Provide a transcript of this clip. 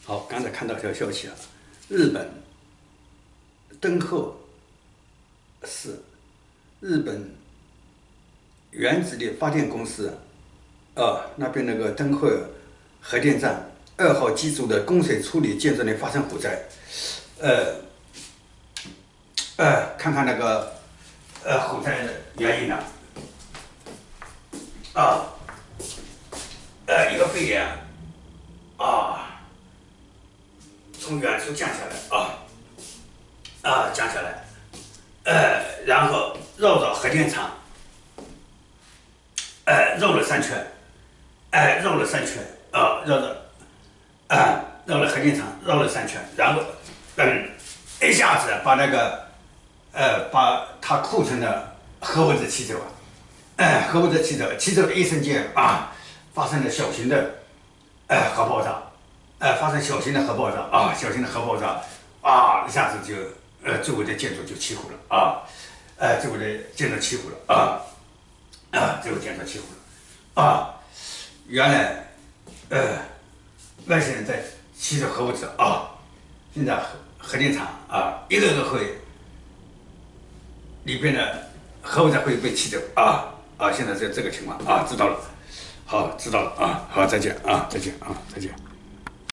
好，刚才看到条消息啊，日本敦贺市日本原子力发电公司那边那个敦贺核电站2号机组的供水处理建筑内发生火灾，看看那个火灾的原因呢，一个肺炎从远处降下来降下来，然后绕着核电厂，绕了3圈，绕了3圈，绕了核电厂绕了3圈，然后一下子把那个把它库存的核物质气走核物质气走的一瞬间发生了小型的核爆炸，小型的核爆炸一下子就周围的建筑就起火了周围的建筑起火了原来外星人在吸走核物质现在核电厂一个会里边的核物质会被吸走现在这个情况知道了，好，知道了好，再见再见再见。